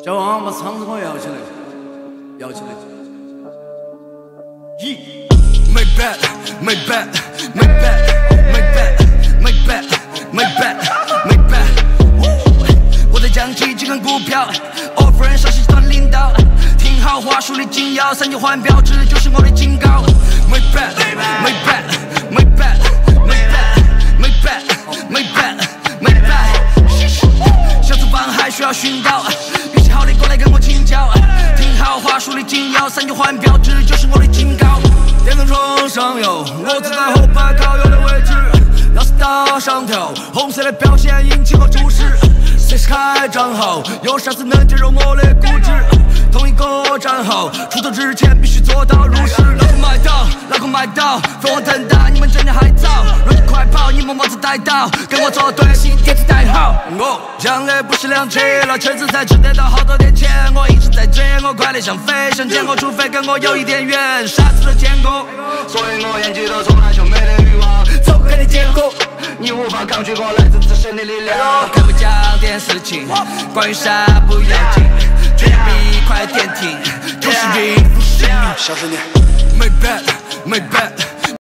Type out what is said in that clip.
小王把场子给我摇起来，摇起来。 Make bad, make bad, make bad, make bad, make bad, make bad, make bad。我在讲起几根股票 ，offer 人上集团领导，听好话树立金腰，三九环标志就是我的警告。Make bad, make bad, make bad, make bad, make bad, make bad, make bad。小厨房还需要熏陶，运气好的过来跟我请教，听好话树立金腰，三九环标志就是我的警告。电动床上有，我坐在后排靠右的位置，老是打上跳，红色的表现引起我注视。随时开账号，有啥子能接受我的固执？同一个战号，出头之前必须做到入室。老公买到，老公买到，飞黄腾达，你们真的还早。若你快跑，你们帽子戴到，跟我作对，新电梯带好。我讲的不是两句，老圈子才值得到好多点钱。我一直在追，我快得像飞，想见我除非跟我有一点远，啥子都见过，所以我演技都从来就没得欲望。走开的结果，你无法抗拒我来自自身的力量。可不讲点事情，关于啥不要紧，绝壁快点停，同时孕妇生命。小声点 ，Make bad, make bad。